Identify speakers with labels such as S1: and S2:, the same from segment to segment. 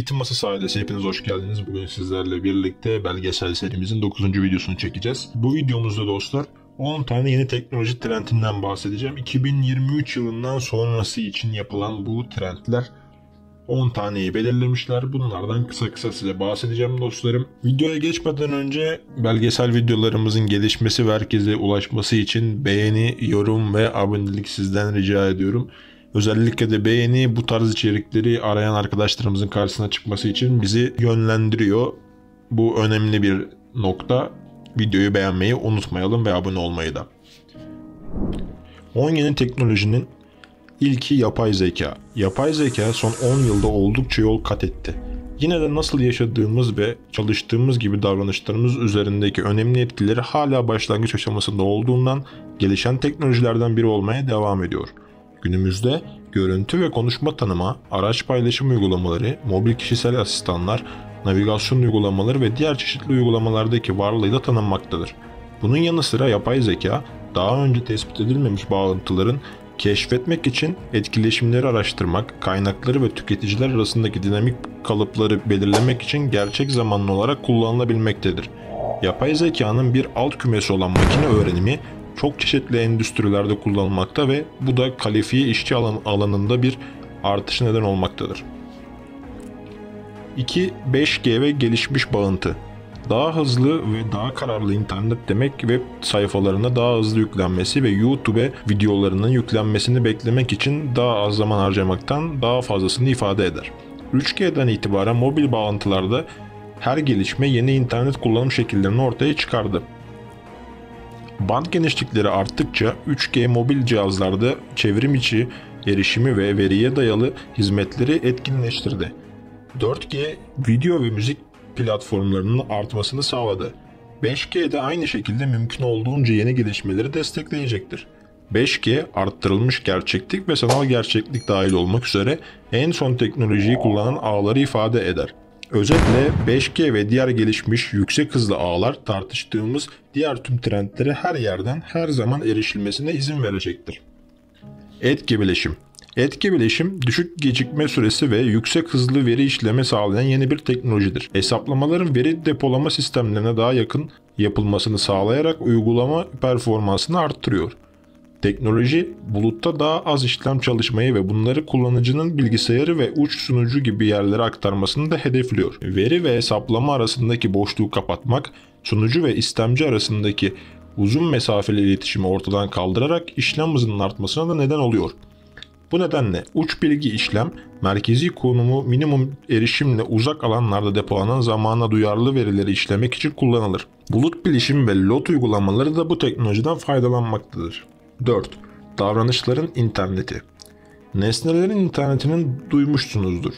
S1: Eğitim Masası ailesi, hepiniz hoş geldiniz. Bugün sizlerle birlikte belgesel serimizin 9. videosunu çekeceğiz. Bu videomuzda dostlar 10 tane yeni teknoloji trendinden bahsedeceğim. 2023 yılından sonrası için yapılan bu trendler 10 taneyi belirlemişler. Bunlardan kısa kısa size bahsedeceğim dostlarım. Videoya geçmeden önce belgesel videolarımızın gelişmesi ve herkese ulaşması için beğeni, yorum ve abonelik sizden rica ediyorum. Özellikle de beğeni bu tarz içerikleri arayan arkadaşlarımızın karşısına çıkması için bizi yönlendiriyor. Bu önemli bir nokta. Videoyu beğenmeyi unutmayalım ve abone olmayı da. 10 yeni teknolojinin ilki yapay zeka. Yapay zeka son 10 yılda oldukça yol kat etti. Yine de nasıl yaşadığımız ve çalıştığımız gibi davranışlarımız üzerindeki önemli etkileri hala başlangıç aşamasında olduğundan gelişen teknolojilerden biri olmaya devam ediyor. Günümüzde görüntü ve konuşma tanıma, araç paylaşım uygulamaları, mobil kişisel asistanlar, navigasyon uygulamaları ve diğer çeşitli uygulamalardaki varlığıyla tanınmaktadır. Bunun yanı sıra yapay zeka, daha önce tespit edilmemiş bağlantıların keşfetmek için etkileşimleri araştırmak, kaynakları ve tüketiciler arasındaki dinamik kalıpları belirlemek için gerçek zamanlı olarak kullanılabilmektedir. Yapay zekanın bir alt kümesi olan makine öğrenimi çok çeşitli endüstrilerde kullanılmakta ve bu da kalifiye işçi alanında bir artış neden olmaktadır. 2. 5G ve gelişmiş bağıntı. Daha hızlı ve daha kararlı internet demek, web sayfalarına daha hızlı yüklenmesi ve YouTube videolarının yüklenmesini beklemek için daha az zaman harcamaktan daha fazlasını ifade eder. 3G'den itibaren mobil bağlantılarda her gelişme yeni internet kullanım şekillerini ortaya çıkardı. Band genişlikleri arttıkça 3G mobil cihazlarda çevrim içi erişimi ve veriye dayalı hizmetleri etkinleştirdi. 4G video ve müzik platformlarının artmasını sağladı. 5G de aynı şekilde mümkün olduğunca yeni gelişmeleri destekleyecektir. 5G arttırılmış gerçeklik ve sanal gerçeklik dahil olmak üzere en son teknolojiyi kullanan ağları ifade eder. Özetle 5G ve diğer gelişmiş yüksek hızlı ağlar tartıştığımız diğer tüm trendlere her yerden her zaman erişilmesine izin verecektir. Etki bileşim. Etki bileşim, düşük gecikme süresi ve yüksek hızlı veri işleme sağlayan yeni bir teknolojidir. Hesaplamaların veri depolama sistemlerine daha yakın yapılmasını sağlayarak uygulama performansını arttırıyor. Teknoloji, bulutta daha az işlem çalışmayı ve bunları kullanıcının bilgisayarı ve uç sunucu gibi yerlere aktarmasını da hedefliyor. Veri ve hesaplama arasındaki boşluğu kapatmak, sunucu ve istemci arasındaki uzun mesafeli iletişimi ortadan kaldırarak işlem hızının artmasına da neden oluyor. Bu nedenle uç bilgi işlem, merkezi konumu minimum erişimle uzak alanlarda depolanan zamana duyarlı verileri işlemek için kullanılır. Bulut bilişim ve lot uygulamaları da bu teknolojiden faydalanmaktadır. 4. Davranışların interneti. Nesnelerin internetini duymuşsunuzdur.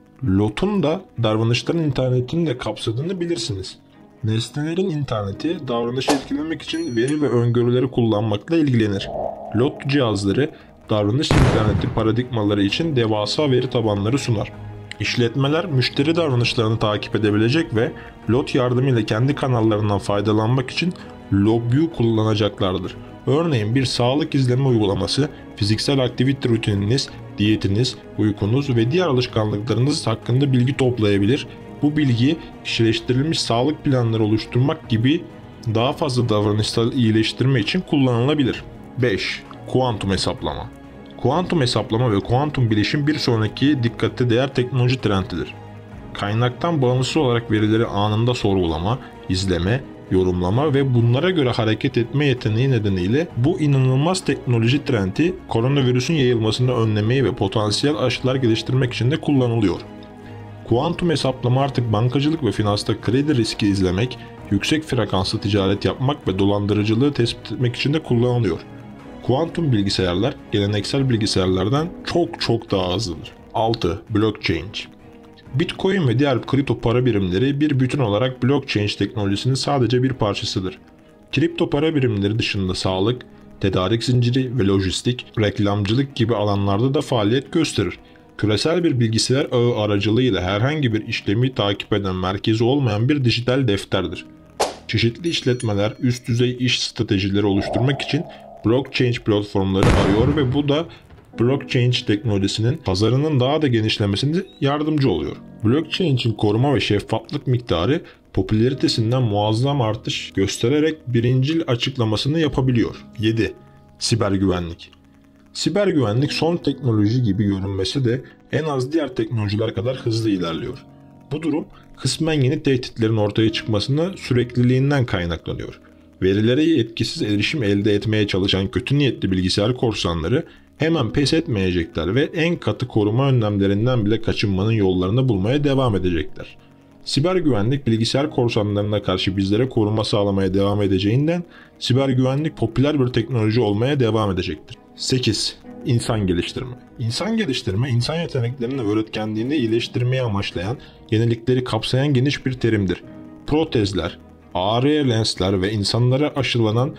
S1: Lot'un da davranışların internetini de kapsadığını bilirsiniz. Nesnelerin interneti davranışı etkilemek için veri ve öngörüleri kullanmakla ilgilenir. Lot cihazları davranış interneti paradigmaları için devasa veri tabanları sunar. İşletmeler müşteri davranışlarını takip edebilecek ve lot yardımıyla kendi kanallarından faydalanmak için LabVIEW kullanacaklardır. Örneğin bir sağlık izleme uygulaması, fiziksel aktivite rutininiz, diyetiniz, uykunuz ve diğer alışkanlıklarınız hakkında bilgi toplayabilir. Bu bilgi kişileştirilmiş sağlık planları oluşturmak gibi daha fazla davranışsal iyileştirme için kullanılabilir. 5. Kuantum hesaplama. Kuantum hesaplama ve kuantum bilişim bir sonraki dikkate değer teknoloji trendidir. Kaynaktan bağımsız olarak verileri anında sorgulama, izleme, yorumlama ve bunlara göre hareket etme yeteneği nedeniyle bu inanılmaz teknoloji trendi koronavirüsün yayılmasını önlemeyi ve potansiyel aşılar geliştirmek için de kullanılıyor. Kuantum hesaplama artık bankacılık ve finansta kredi riski izlemek, yüksek frekanslı ticaret yapmak ve dolandırıcılığı tespit etmek için de kullanılıyor. Kuantum bilgisayarlar geleneksel bilgisayarlardan çok daha hızlıdır. 6. Blockchain. Bitcoin ve diğer kripto para birimleri bir bütün olarak blockchain teknolojisinin sadece bir parçasıdır. Kripto para birimleri dışında sağlık, tedarik zinciri ve lojistik, reklamcılık gibi alanlarda da faaliyet gösterir. Küresel bir bilgisayar ağı aracılığıyla herhangi bir işlemi takip eden merkezi olmayan bir dijital defterdir. Çeşitli işletmeler üst düzey iş stratejileri oluşturmak için blockchain platformları arıyor ve bu da blockchain teknolojisinin pazarının daha da genişlemesine yardımcı oluyor. Blockchain'in koruma ve şeffaflık miktarı popülaritesinden muazzam artış göstererek birincil açıklamasını yapabiliyor. 7. Siber güvenlik. Siber güvenlik son teknoloji gibi görünmesi de en az diğer teknolojiler kadar hızlı ilerliyor. Bu durum kısmen yeni tehditlerin ortaya çıkmasına sürekliliğinden kaynaklanıyor. Verilere etkisiz erişim elde etmeye çalışan kötü niyetli bilgisayar korsanları hemen pes etmeyecekler ve en katı koruma önlemlerinden bile kaçınmanın yollarını bulmaya devam edecekler. Siber güvenlik bilgisayar korsanlarına karşı bizlere koruma sağlamaya devam edeceğinden siber güvenlik popüler bir teknoloji olmaya devam edecektir. 8. İnsan geliştirme. İnsan geliştirme, insan yeteneklerini ve üretkenliğini iyileştirmeye amaçlayan, yenilikleri kapsayan geniş bir terimdir. Protezler, AR lensler ve insanlara aşılanan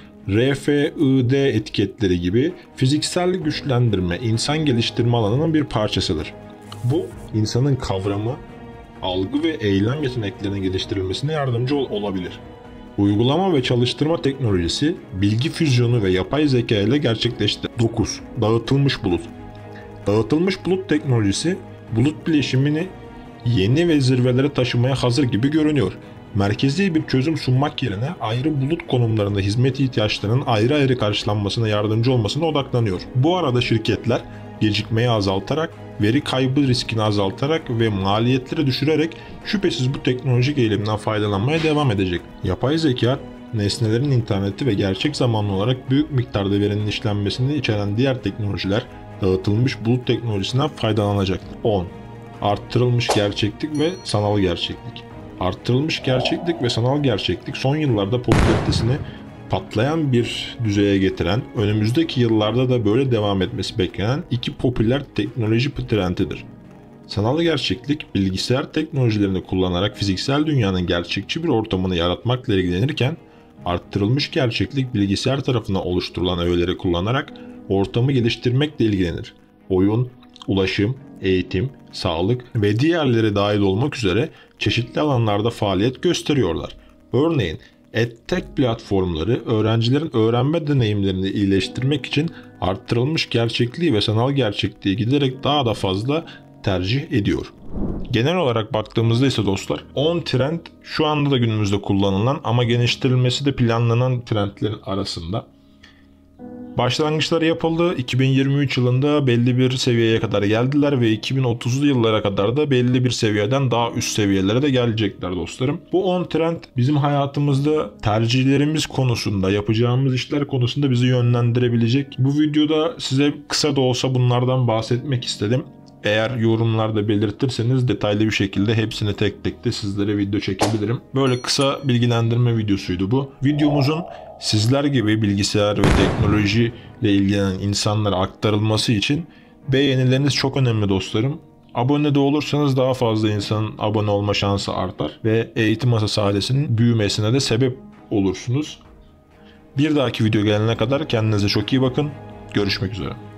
S1: RFID etiketleri gibi fiziksel güçlendirme, insan geliştirme alanının bir parçasıdır. Bu, insanın kavrama, algı ve eylem yeteneklerinin geliştirilmesine yardımcı olabilir. Uygulama ve çalıştırma teknolojisi, bilgi füzyonu ve yapay zeka ile gerçekleşti. 9. Dağıtılmış bulut. Dağıtılmış bulut teknolojisi, bulut bileşimini yeni ve zirvelere taşımaya hazır gibi görünüyor. Merkezi bir çözüm sunmak yerine ayrı bulut konumlarında hizmet ihtiyaçlarının ayrı ayrı karşılanmasına yardımcı olmasına odaklanıyor. Bu arada şirketler gecikmeyi azaltarak, veri kaybı riskini azaltarak ve maliyetleri düşürerek şüphesiz bu teknolojik eğilimden faydalanmaya devam edecek. Yapay zeka, nesnelerin interneti ve gerçek zamanlı olarak büyük miktarda verinin işlenmesini içeren diğer teknolojiler dağıtılmış bulut teknolojisinden faydalanacaktır. 10. Arttırılmış gerçeklik ve sanal gerçeklik. Arttırılmış gerçeklik ve sanal gerçeklik son yıllarda popülaritesini patlayan bir düzeye getiren, önümüzdeki yıllarda da böyle devam etmesi beklenen iki popüler teknoloji trendidir. Sanal gerçeklik, bilgisayar teknolojilerini kullanarak fiziksel dünyanın gerçekçi bir ortamını yaratmakla ilgilenirken, arttırılmış gerçeklik bilgisayar tarafından oluşturulan öğeleri kullanarak ortamı geliştirmekle ilgilenir. Oyun, ulaşım, eğitim, sağlık ve diğerleri dahil olmak üzere çeşitli alanlarda faaliyet gösteriyorlar. Örneğin, EdTech platformları öğrencilerin öğrenme deneyimlerini iyileştirmek için arttırılmış gerçekliği ve sanal gerçekliği giderek daha da fazla tercih ediyor. Genel olarak baktığımızda ise dostlar 10 trend şu anda da günümüzde kullanılan ama geliştirilmesi de planlanan trendlerin arasında. Başlangıçları yapıldı. 2023 yılında belli bir seviyeye kadar geldiler ve 2030'lu yıllara kadar da belli bir seviyeden daha üst seviyelere de gelecekler dostlarım. Bu 10 trend bizim hayatımızda tercihlerimiz konusunda, yapacağımız işler konusunda bizi yönlendirebilecek. Bu videoda size kısa da olsa bunlardan bahsetmek istedim. Eğer yorumlarda belirtirseniz detaylı bir şekilde hepsini tek tek de sizlere video çekebilirim. Böyle kısa bilgilendirme videosuydu bu. Videomuzun sizler gibi bilgisayar ve teknoloji ile ilgilenen insanlara aktarılması için beğenileriniz çok önemli dostlarım. Abone de olursanız daha fazla insanın abone olma şansı artar ve Eğitim Masası ailesinin büyümesine de sebep olursunuz. Bir dahaki video gelene kadar kendinize çok iyi bakın. Görüşmek üzere.